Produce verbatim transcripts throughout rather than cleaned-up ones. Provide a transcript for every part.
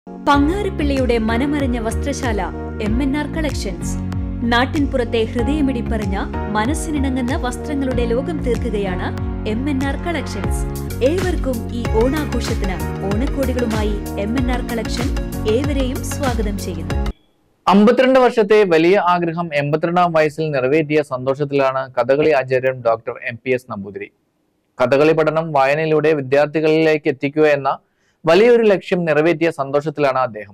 പങ്ങാരപ്പിള്ളിയുടെ മനമറിഞ്ഞ വസ്ത്രശാല M N R collections. നാട്ടിൻപുറത്തെ ഹൃദയമിടിപ്പറിഞ്ഞ മനസ്സിനിണങ്ങുന്ന വസ്ത്രങ്ങളുടെ ലോകം തീർക്കുകയാണ് എം എൻ ആർ കളക്ഷൻസ്. ഏവർക്കും ഈ ഓണാഘോഷത്തിന് ഓണക്കോടികളുമായി എം എൻ ആർ കളക്ഷൻ ഏവരെയും സ്വാഗതം ചെയ്യുന്നു. അമ്പത്തിരണ്ട് വർഷത്തെ വലിയ ആഗ്രഹം എൺപത്തിരണ്ടാം വയസ്സിൽ നിറവേറ്റിയ സന്തോഷത്തിലാണ് കഥകളി ആചാര്യൻ doctor M P S Namboothiri. Kathakali പഠനം വായനയിലൂടെ വിദ്യാർത്ഥികളിലേക്ക് എത്തിക്കുക എന്ന വലിയൊരു ലക്ഷ്യം നിറവേറ്റിയ സന്തോഷത്തിലാണ് അദ്ദേഹം.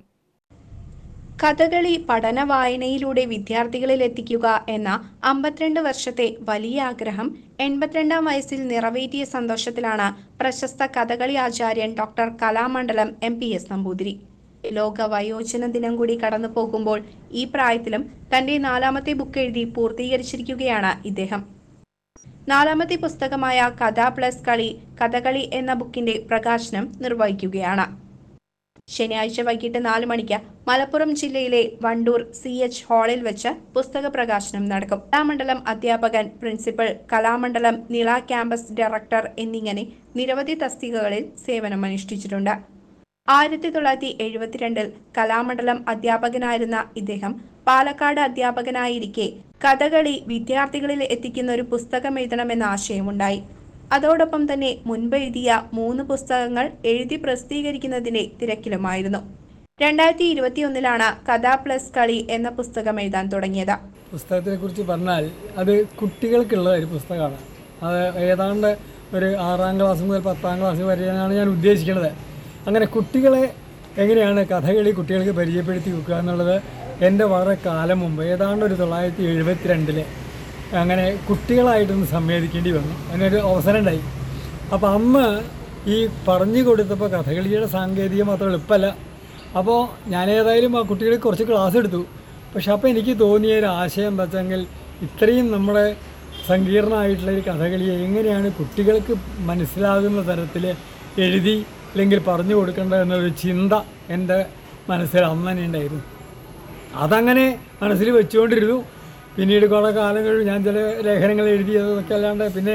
കഥകളി പഠന വായനയിലൂടെ വിദ്യാർത്ഥികളിൽ എത്തിക്കുക എന്ന അമ്പത്തിരണ്ട് വർഷത്തെ വലിയ ആഗ്രഹം എൺപത്തിരണ്ടാം വയസ്സിൽ നിറവേറ്റിയ സന്തോഷത്തിലാണ് പ്രശസ്ത കഥകളി ആചാര്യൻ doctor Kalamandalam M P S Namboothiri. ലോക വയോജന ദിനം കൂടി കടന്നു പോകുമ്പോൾ ഈ പ്രായത്തിലും തന്റെ നാലാമത്തെ ബുക്ക് എഴുതി പൂർത്തീകരിച്ചിരിക്കുകയാണ് ഇദ്ദേഹം. നാലാമത്തെ പുസ്തകമായ കഥ പ്ലസ് കളി കഥകളി എന്ന ബുക്കിന്റെ പ്രകാശനം നിർവഹിക്കുകയാണ്. ശനിയാഴ്ച വൈകിട്ട് നാല് മണിക്ക് മലപ്പുറം ജില്ലയിലെ വണ്ടൂർ സി എച്ച് ഹാളിൽ വെച്ച് പുസ്തക പ്രകാശനം നടക്കും. കലാമണ്ഡലം അധ്യാപകൻ, principal, Kalamandalam Nila campus director എന്നിങ്ങനെ നിരവധി തസ്തികകളിൽ സേവനമനുഷ്ഠിച്ചിട്ടുണ്ട്. ആയിരത്തി തൊള്ളായിരത്തി എഴുപത്തിരണ്ടിൽ കലാമണ്ഡലം അധ്യാപകനായിരുന്ന ഇദ്ദേഹം പാലക്കാട് അധ്യാപകനായിരിക്കെ കഥകളി വിദ്യാർത്ഥികളിൽ എത്തിക്കുന്ന ഒരു പുസ്തകം എഴുതണമെന്ന ആശയമുണ്ടായി. അതോടൊപ്പം തന്നെ മുൻപ് എഴുതിയ മൂന്ന് പുസ്തകങ്ങൾ എഴുതി പ്രസിദ്ധീകരിക്കുന്നതിന്റെ തിരക്കിലുമായിരുന്നു. രണ്ടായിരത്തി ഇരുപത്തി ഒന്നിലാണ് കഥ പ്ലസ് കളി എന്ന പുസ്തകം എഴുതാൻ തുടങ്ങിയത്. പുസ്തകത്തിനെ കുറിച്ച് പറഞ്ഞാൽ അത് കുട്ടികൾക്കുള്ള ഒരു പുസ്തകമാണ്. അത് ഏതാണ്ട് ഒരു ആറാം ക്ലാസ് മുതൽ പത്താം ക്ലാസ് വരെയാണ് ഞാൻ ഉദ്ദേശിക്കുന്നത്. അങ്ങനെ കുട്ടികളെ എങ്ങനെയാണ് കഥകളി കുട്ടികൾക്ക് പരിചയപ്പെടുത്തി വെക്കുക എന്നുള്ളത് എൻ്റെ വളരെ കാലം മുമ്പ് ഏതാണ്ട് ഒരു തൊള്ളായിരത്തി എഴുപത്തി രണ്ടില് അങ്ങനെ കുട്ടികളായിട്ടൊന്ന് സംവേദിക്കേണ്ടി വന്നു. അതിനൊരു അവസരം ഉണ്ടായി. അപ്പോൾ അന്ന് ഈ പറഞ്ഞു കൊടുത്തപ്പോൾ കഥകളിയുടെ സാങ്കേതികം അത്ര എളുപ്പമല്ല. അപ്പോൾ ഞാനേതായാലും ആ കുട്ടികൾക്ക് കുറച്ച് ക്ലാസ് എടുത്തു. പക്ഷെ അപ്പോൾ എനിക്ക് തോന്നിയ ഒരു ആശയം എന്താ വെച്ചെങ്കിൽ ഇത്രയും നമ്മുടെ സങ്കീർണമായിട്ടുള്ള ഒരു കഥകളിയെ എങ്ങനെയാണ് കുട്ടികൾക്ക് മനസ്സിലാകുന്ന തരത്തിൽ എഴുതി അല്ലെങ്കിൽ പറഞ്ഞു കൊടുക്കേണ്ടത് എന്നൊരു ചിന്ത എൻ്റെ മനസ്സിൽ അന്ന് തന്നെ ഉണ്ടായിരുന്നു. അതങ്ങനെ മനസ്സിൽ വെച്ചുകൊണ്ടിരുന്നു. പിന്നീട് കുറേ കാലം കഴിഞ്ഞ് ഞാൻ ചില ലേഖനങ്ങൾ എഴുതിയതൊക്കെ അല്ലാണ്ട് പിന്നെ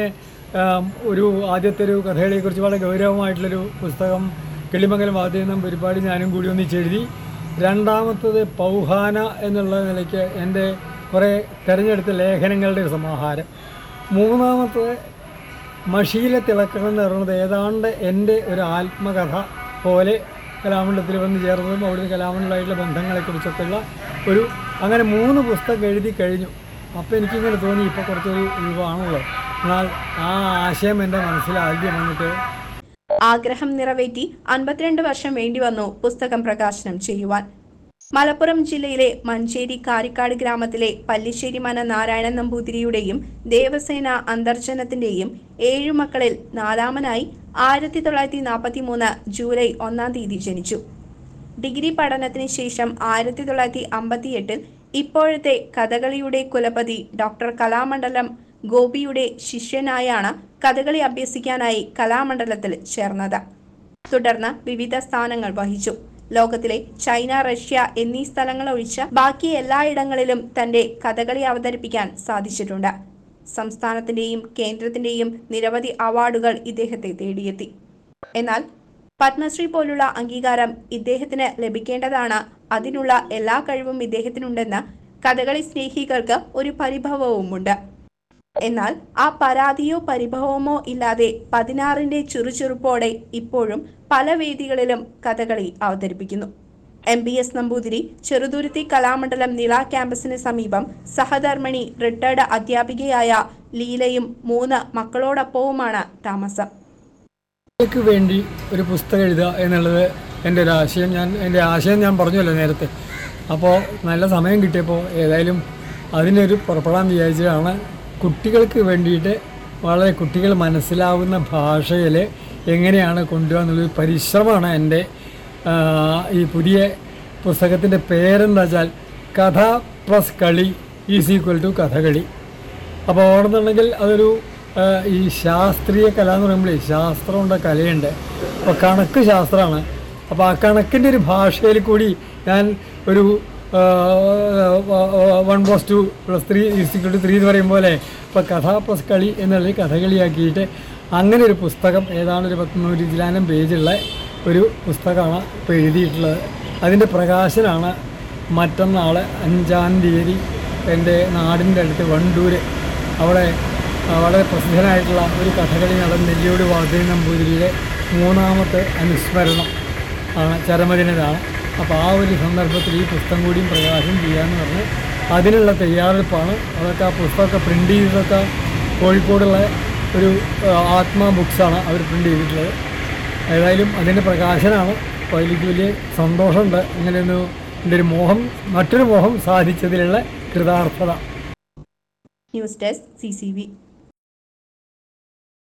ഒരു ആദ്യത്തെ ഒരു കഥകളിയെക്കുറിച്ച് വളരെ ഗൗരവമായിട്ടുള്ളൊരു പുസ്തകം കിളിമംഗലം വാദ്യനം പരിപാടി ഞാനും കൂടി ഒന്നിച്ചെഴുതി. രണ്ടാമത്തത് പൗഹാന എന്നുള്ള നിലയ്ക്ക് എൻ്റെ കുറേ തിരഞ്ഞെടുത്ത ലേഖനങ്ങളുടെ ഒരു സമാഹാരം. മൂന്നാമത്തത് മഷിയിലെ തിളക്കം എന്ന് പറയുന്നത് ഏതാണ്ട് എൻ്റെ ഒരു ആത്മകഥ പോലെ കലാമണ്ഡലത്തിൽ വന്ന് ചേർന്നതും അവിടുന്ന് കലാമണ്ഡലമായിട്ടുള്ള ബന്ധങ്ങളെക്കുറിച്ചൊക്കെയുള്ള ഒരു അങ്ങനെ മൂന്ന് പുസ്തകം എഴുതി കഴിഞ്ഞു. അപ്പോൾ എനിക്കിങ്ങനെ തോന്നി ഇപ്പോൾ കുറച്ചൊരു ഒഴിവാണല്ലോ, എന്നാൽ ആ ആശയം എൻ്റെ മനസ്സിൽ ആദ്യം വന്നിട്ട് ആഗ്രഹം നിറവേറ്റി അൻപത്തിരണ്ട് വർഷം വേണ്ടി വന്നു പുസ്തകം പ്രകാശനം ചെയ്യുവാൻ. മലപ്പുറം ജില്ലയിലെ മഞ്ചേരി കാരിക്കാട് ഗ്രാമത്തിലെ പല്ലിശ്ശേരി മന നാരായണൻ നമ്പൂതിരിയുടെയും ദേവസേന അന്തർജനത്തിന്റെയും ഏഴു മക്കളിൽ നാലാമനായി ആയിരത്തി തൊള്ളായിരത്തി നാൽപ്പത്തി മൂന്ന് ജൂലൈ ഒന്നാം തീയതി ജനിച്ചു. ഡിഗ്രി പഠനത്തിന് ശേഷം ആയിരത്തി തൊള്ളായിരത്തി അമ്പത്തി എട്ടിൽ ഇപ്പോഴത്തെ കഥകളിയുടെ കുലപതി ഡോക്ടർ കലാമണ്ഡലം ഗോപിയുടെ ശിഷ്യനായാണ് കഥകളി അഭ്യസിക്കാനായി കലാമണ്ഡലത്തിൽ ചേർന്നത്. തുടർന്ന് വിവിധ സ്ഥാനങ്ങൾ വഹിച്ചു. ലോകത്തിലെ ചൈന, റഷ്യ എന്നീ സ്ഥലങ്ങൾ ഒഴിച്ച് ബാക്കി എല്ലായിടങ്ങളിലും തന്റെ കഥകളി അവതരിപ്പിക്കാൻ സാധിച്ചിട്ടുണ്ട്. സംസ്ഥാനത്തിന്റെയും കേന്ദ്രത്തിന്റെയും നിരവധി അവാർഡുകൾ ഇദ്ദേഹത്തെ തേടിയെത്തി. എന്നാൽ പത്മശ്രീ പോലുള്ള അംഗീകാരം ഇദ്ദേഹത്തിന് ലഭിക്കേണ്ടതാണ്. അതിനുള്ള എല്ലാ കഴിവും ഇദ്ദേഹത്തിനുണ്ടെന്ന് കഥകളി സ്നേഹികൾക്ക് ഒരു പരിഭവവുമുണ്ട്. എന്നാൽ ആ പരാതിയോ പരിഭവമോ ഇല്ലാതെ പതിനാറിന്റെ ചുറുചുറുപ്പോടെ ഇപ്പോഴും പല വേദികളിലും കഥകളി അവതരിപ്പിക്കുന്നു. M P S Namboothiri Cheruthuruthy Kalamandalam Nila ക്യാമ്പസിന് സമീപം സഹധർമ്മിണി റിട്ടയർഡ് അധ്യാപികയായ ലീലയും മൂന്ന് മക്കളോടൊപ്പവുമാണ് താമസം. വേണ്ടി ഒരു പുസ്തകം എഴുതുക എന്നുള്ളത് എൻ്റെ ഒരു ആശയം. ഞാൻ എൻ്റെ ആശയം ഞാൻ പറഞ്ഞല്ലോ നേരത്തെ. അപ്പോൾ നല്ല സമയം കിട്ടിയപ്പോൾ ഏതായാലും അതിനൊരു പുറപ്പെടാൻ വിചാരിച്ചതാണ്. കുട്ടികൾക്ക് വേണ്ടിയിട്ട് വളരെ കുട്ടികൾ മനസ്സിലാവുന്ന ഭാഷയിൽ എങ്ങനെയാണ് കൊണ്ടുപോകുക എന്നുള്ളൊരു പരിശ്രമമാണ് എൻ്റെ ഈ പുതിയ പുസ്തകത്തിൻ്റെ പേരെന്താ വെച്ചാൽ കഥ പ്ലസ് കളി ഈസ് ഈക്വൽ ടു കഥകളി. അപ്പോൾ ഓർന്നുണ്ടെങ്കിൽ അതൊരു ഈ ശാസ്ത്രീയ കല എന്ന് പറയുമ്പോൾ ശാസ്ത്രമുണ്ട്, കലയുണ്ട്. അപ്പോൾ കണക്ക് ശാസ്ത്രമാണ്. അപ്പോൾ ആ കണക്കിൻ്റെ ഒരു ഭാഷയിൽ കൂടി ഞാൻ ഒരു one plus two plus three equal to three എന്ന് പറയും പോലെ ഇപ്പോൾ കഥ പ്ലസ് കളി എന്നുള്ളത് കഥകളിയാക്കിയിട്ട് അങ്ങനെ ഒരു പുസ്തകം ഏതാണ്ട് ഒരു പത്ത് നൂറ്റി ചിലാനം പേജുള്ള ഒരു പുസ്തകമാണ് ഇപ്പോൾ എഴുതിയിട്ടുള്ളത്. അതിൻ്റെ പ്രകാശനാണ് മറ്റന്നാൾ അഞ്ചാം തീയതി എൻ്റെ നാടിൻ്റെ അടുത്ത് വണ്ടൂർ അവിടെ വളരെ പ്രസിദ്ധനായിട്ടുള്ള ഒരു കഥകളി നടൻ നെല്ലിയോട് വാസുദേവൻ നമ്പൂതിരിയുടെ മൂന്നാമത്തെ അനുസ്മരണം ആണ്, ചരമദിനതാണ്. അപ്പോൾ ആ ഒരു സന്ദർഭത്തിൽ ഈ പുസ്തകം കൂടിയും പ്രകാശനം ചെയ്യാമെന്ന് പറഞ്ഞ് അതിനുള്ള തയ്യാറെടുപ്പാണ്. അതൊക്കെ ആ പുസ്തകമൊക്കെ പ്രിൻ്റ് ചെയ്തതൊക്കെ കോഴിക്കോടുള്ള ഒരു ആത്മാ ബുക്സാണ് അവർ പ്രിൻ്റ് ചെയ്തിട്ടുള്ളത്. ഏതായാലും അതിൻ്റെ പ്രകാശനമാണ്. അപ്പോൾ അതിലേക്ക് വലിയ സന്തോഷമുണ്ട്. ഇങ്ങനെയൊന്ന് എൻ്റെ ഒരു മോഹം, മറ്റൊരു മോഹം സാധിച്ചതിലുള്ള കൃതാർത്ഥത. News desk C C V.